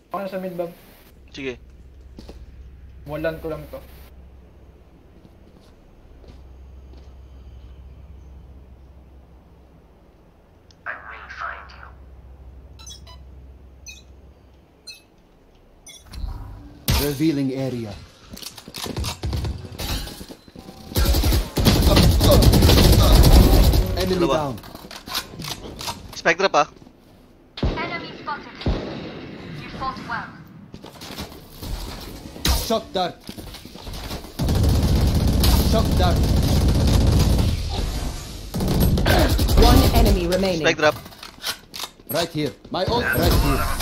Ako na sa mid bag. Sige. Walan ko lang to. Revealing area. Enemy Dalawa. down. Spike drop ah. Enemy spotted. You fought well. Shock dart. Shock dart. One enemy remaining. Spike drop. Right here. My ult right here.